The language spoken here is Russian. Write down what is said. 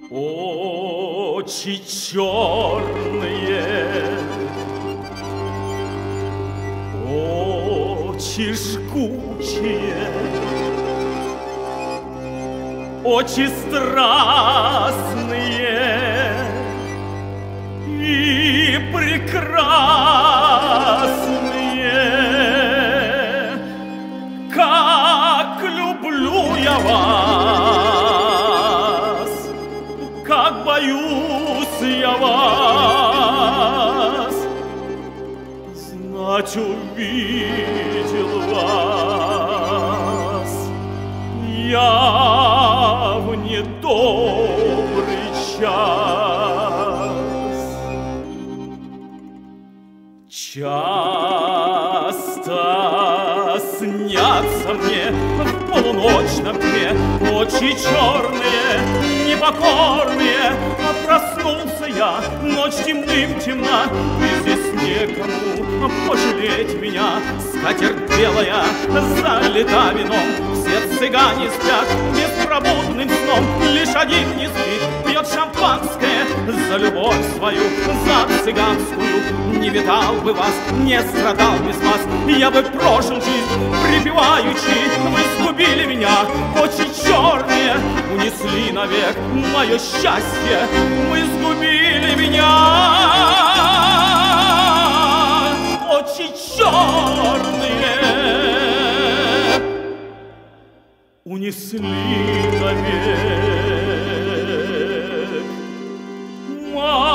Очи черные, очи жгучие, очи страстные и прекрасные. Как люблю я вас, как боюсь я вас, знать увидел вас я в недобрый час. Часто снятся мне в полуночном тьме очи черные, непокорные. А проснулся я, ночь темным темна, и здесь некому пожалеть меня. Скатерть белая залита вином, все цыгане спят беспробудным сном. Лишь один не спит, пьет шампанское за любовь свою, за цыганскую. Не видал бы вас, не страдал без вас, я бы прожил жизнь припеваючи. Вы сгубили меня, очи черные, унесли навек мое счастье. Вы сгубили меня, очи черные, унесли навек